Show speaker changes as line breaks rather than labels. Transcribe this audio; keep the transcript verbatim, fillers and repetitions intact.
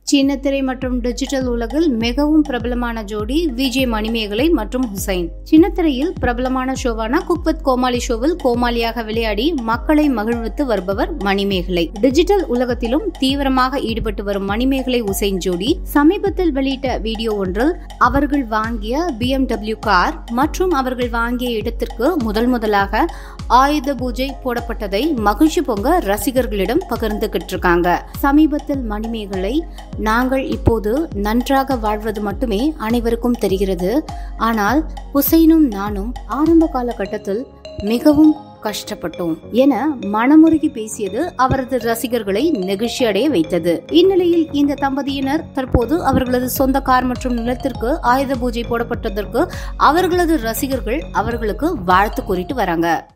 சின்னத்திரை மற்றும் டிஜிட்டல் உலகில் மிகவும் பிரபலமான ஜோடி விஜய் மணிமேகலை மற்றும் ஹுசைன். சின்னத்திரையில் பிரபலமான ஷோவான குக் வித் கோமாளி ஷோவில் கோமாளியாக விளையாடி மக்களை மகிழ்வித்து வருபவர் மணிமேகலை. டிஜிட்டல் உலகத்திலும் தீவிரமாக ஈடுபட்டு வரும் மணிமேகலை ஹுசைன் ஜோடி சமீபத்தில் வெளியிட்ட வீடியோ ஒன்றில் அவர்கள் வாங்கிய பி எம் டபிள்யூ கார் மற்றும் அவர்கள் வாங்கிய இடத்திற்கு முதல் முதலாக ஆயுத பூஜை போடப்பட்டதை மகிழ்ச்சி பொங்க ரசிகர்களிடம் பகிர்ந்துகிட்டு இருக்காங்க. சமீபத்தில் மணிமேகலை, நாங்கள் இப்போது நன்றாக வாழ்வது மட்டுமே அனைவருக்கும் தெரிகிறது, ஆனால் ஹுசைனும் நானும் ஆரம்ப காலகட்டத்தில் மிகவும் கஷ்டப்பட்டோம் என மனமுருகி பேசியது அவரது ரசிகர்களை நெகிழ்ச்சி அடைய வைத்தது. இந்நிலையில் இந்த தம்பதியினர் தற்போது அவர்களது சொந்த கார் மற்றும் நிலத்திற்கு ஆயுத பூஜை போடப்பட்டதற்கு அவர்களது ரசிகர்கள் அவர்களுக்கு வாழ்த்து கூறிட்டு வராங்க.